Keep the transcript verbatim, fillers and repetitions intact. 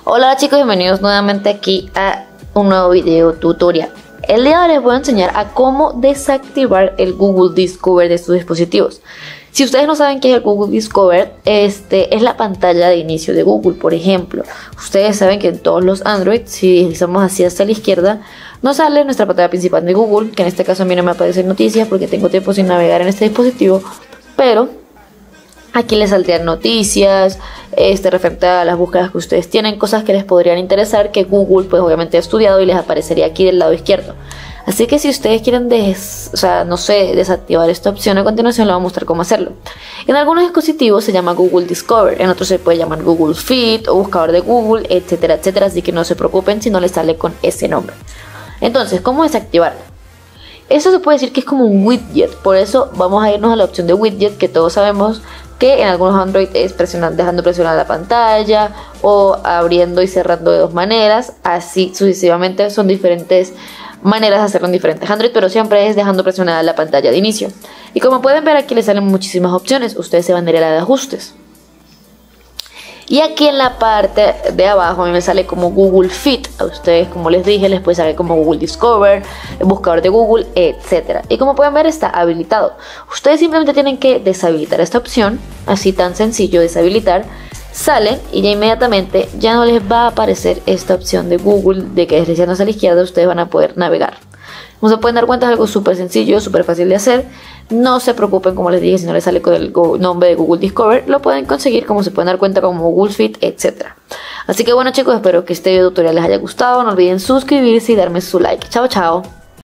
Hola chicos, bienvenidos nuevamente aquí a un nuevo video tutorial. El día de hoy les voy a enseñar a cómo desactivar el Google Discover de sus dispositivos. Si ustedes no saben qué es el Google Discover, este es la pantalla de inicio de Google. Por ejemplo, ustedes saben que en todos los Android, si deslizamos así hacia la izquierda, nos sale nuestra pantalla principal de Google, que en este caso a mí no me aparecen noticias porque tengo tiempo sin navegar en este dispositivo, pero aquí les saldrían noticias, este, referente a las búsquedas que ustedes tienen, cosas que les podrían interesar, que Google pues obviamente ha estudiado y les aparecería aquí del lado izquierdo. Así que si ustedes quieren des, o sea, no sé, desactivar esta opción, a continuación les voy a mostrar cómo hacerlo. En algunos dispositivos se llama Google Discover, en otros se puede llamar Google Fit o buscador de Google, etcétera, etcétera. Así que no se preocupen si no les sale con ese nombre. Entonces, ¿cómo desactivarlo? Eso se puede decir que es como un widget, por eso vamos a irnos a la opción de widget, que todos sabemos que en algunos Android es presionando, dejando presionar la pantalla o abriendo y cerrando de dos maneras, así sucesivamente. Son diferentes maneras de hacerlo en diferentes Android, pero siempre es dejando presionada la pantalla de inicio. Y como pueden ver, aquí les salen muchísimas opciones. Ustedes se van a ir a la de ajustes. Y aquí en la parte de abajo a mí me sale como Google Fit. A ustedes, como les dije, les puede salir como Google Discover, el buscador de Google, etcétera. Y como pueden ver, está habilitado. Ustedes simplemente tienen que deshabilitar esta opción, así tan sencillo, deshabilitar. Salen y ya inmediatamente ya no les va a aparecer esta opción de Google de que deslizando hacia la izquierda ustedes van a poder navegar. Como se pueden dar cuenta, es algo súper sencillo, súper fácil de hacer. No se preocupen, como les dije, si no les sale con el nombre de Google Discover, lo pueden conseguir, como se pueden dar cuenta, como Google Fit, etcétera. Así que bueno chicos, espero que este video tutorial les haya gustado. No olviden suscribirse y darme su like. Chao, chao.